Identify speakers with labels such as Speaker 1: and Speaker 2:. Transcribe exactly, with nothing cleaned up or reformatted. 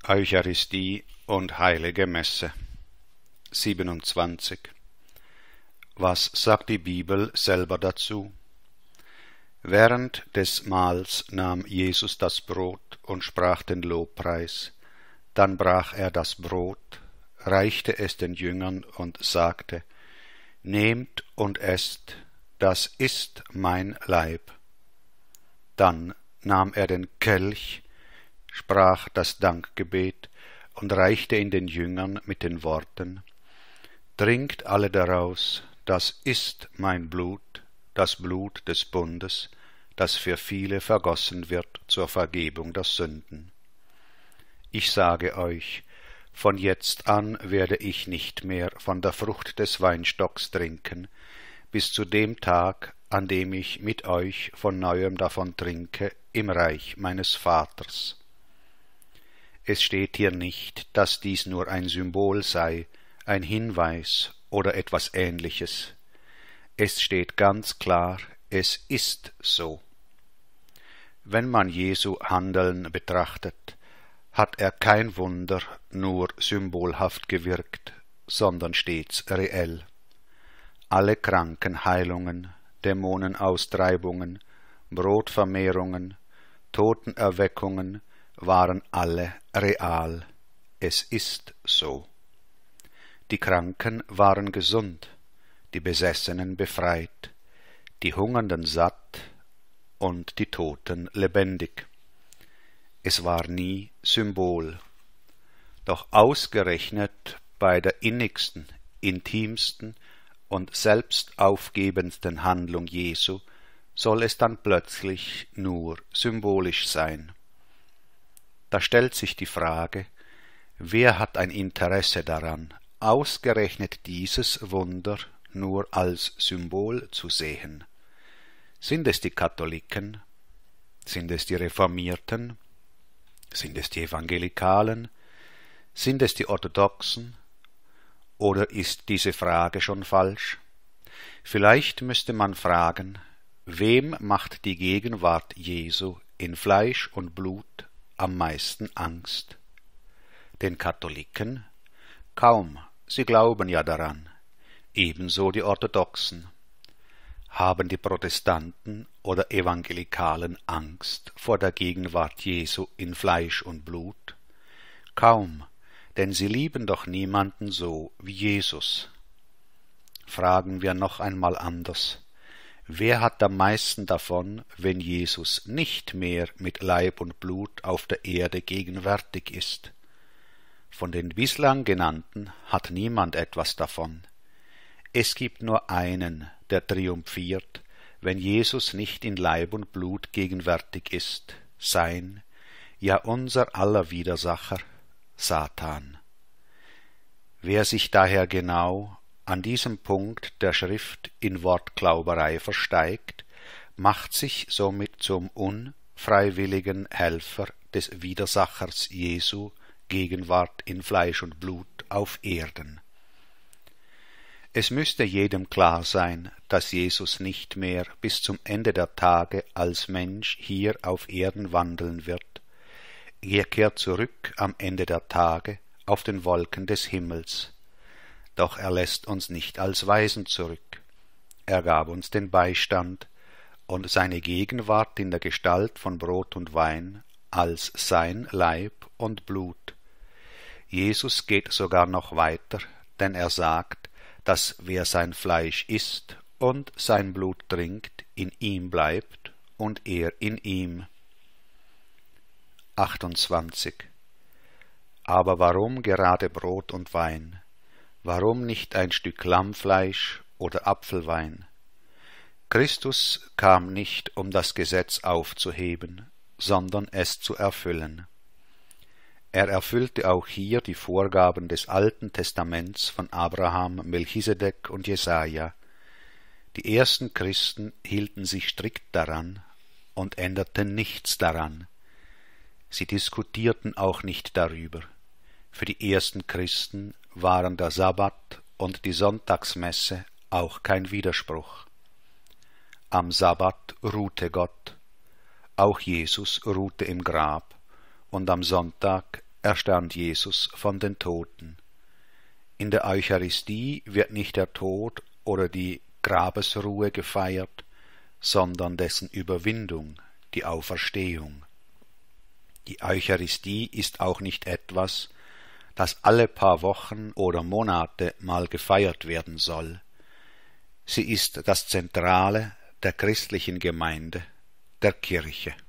Speaker 1: Eucharistie und Heilige Messe. siebenundzwanzig. Was sagt die Bibel selber dazu? Während des Mahls nahm Jesus das Brot und sprach den Lobpreis. Dann brach er das Brot, reichte es den Jüngern und sagte: Nehmt und esst, das ist mein Leib. Dann nahm er den Kelch, sprach das Dankgebet und reichte ihn den Jüngern mit den Worten: Trinkt alle daraus, das ist mein Blut, das Blut des Bundes, das für viele vergossen wird zur Vergebung der Sünden. Ich sage euch, von jetzt an werde ich nicht mehr von der Frucht des Weinstocks trinken, bis zu dem Tag, an dem ich mit euch von neuem davon trinke im Reich meines Vaters. Es steht hier nicht, dass dies nur ein Symbol sei, ein Hinweis oder etwas Ähnliches. Es steht ganz klar, es ist so. Wenn man Jesu Handeln betrachtet, hat er kein Wunder nur symbolhaft gewirkt, sondern stets reell. Alle Krankenheilungen, Dämonenaustreibungen, Brotvermehrungen, Totenerweckungen waren alle real. Es ist so. Die Kranken waren gesund, die Besessenen befreit, die Hungernden satt und die Toten lebendig. Es war nie Symbol. Doch ausgerechnet bei der innigsten, intimsten und selbstaufgebendsten Handlung Jesu soll es dann plötzlich nur symbolisch sein. Da stellt sich die Frage, wer hat ein Interesse daran, ausgerechnet dieses Wunder nur als Symbol zu sehen? Sind es die Katholiken? Sind es die Reformierten? Sind es die Evangelikalen? Sind es die Orthodoxen? Oder ist diese Frage schon falsch? Vielleicht müsste man fragen, wem macht die Gegenwart Jesu in Fleisch und Blut am meisten Angst? Den Katholiken? Kaum, sie glauben ja daran. Ebenso die Orthodoxen. Haben die Protestanten oder Evangelikalen Angst vor der Gegenwart Jesu in Fleisch und Blut? Kaum, denn sie lieben doch niemanden so wie Jesus. Fragen wir noch einmal anders. Wer hat am meisten davon, wenn Jesus nicht mehr mit Leib und Blut auf der Erde gegenwärtig ist? Von den bislang genannten hat niemand etwas davon. Es gibt nur einen, der triumphiert, wenn Jesus nicht in Leib und Blut gegenwärtig ist, sein, ja unser aller Widersacher, Satan. Wer sich daher genau an diesem Punkt der Schrift in Wortklauberei versteigt, macht sich somit zum unfreiwilligen Helfer des Widersachers Jesu Gegenwart in Fleisch und Blut auf Erden. Es müsste jedem klar sein, dass Jesus nicht mehr bis zum Ende der Tage als Mensch hier auf Erden wandeln wird. Er kehrt zurück am Ende der Tage auf den Wolken des Himmels. Doch er lässt uns nicht als Weisen zurück. Er gab uns den Beistand und seine Gegenwart in der Gestalt von Brot und Wein als sein Leib und Blut. Jesus geht sogar noch weiter, denn er sagt, dass wer sein Fleisch isst und sein Blut trinkt, in ihm bleibt und er in ihm. achtundzwanzig. Aber warum gerade Brot und Wein? Warum nicht ein Stück Lammfleisch oder Apfelwein? Christus kam nicht, um das Gesetz aufzuheben, sondern es zu erfüllen. Er erfüllte auch hier die Vorgaben des Alten Testaments von Abraham, Melchisedek und Jesaja. Die ersten Christen hielten sich strikt daran und änderten nichts daran. Sie diskutierten auch nicht darüber. Für die ersten Christen waren der Sabbat und die Sonntagsmesse auch kein Widerspruch. Am Sabbat ruhte Gott, auch Jesus ruhte im Grab, und am Sonntag erstand Jesus von den Toten. In der Eucharistie wird nicht der Tod oder die Grabesruhe gefeiert, sondern dessen Überwindung, die Auferstehung. Die Eucharistie ist auch nicht etwas, das alle paar Wochen oder Monate mal gefeiert werden soll. Sie ist das Zentrale der christlichen Gemeinde, der Kirche.